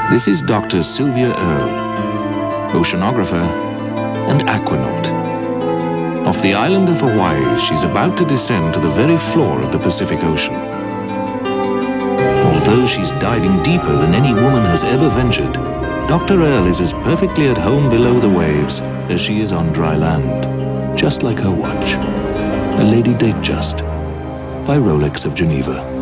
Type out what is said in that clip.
This is Dr. Sylvia Earle, oceanographer and aquanaut. Off the island of Hawaii, she's about to descend to the very floor of the Pacific Ocean. Although she's diving deeper than any woman has ever ventured, Dr. Earle is as perfectly at home below the waves as she is on dry land, just like her watch, a Lady Datejust by Rolex of Geneva.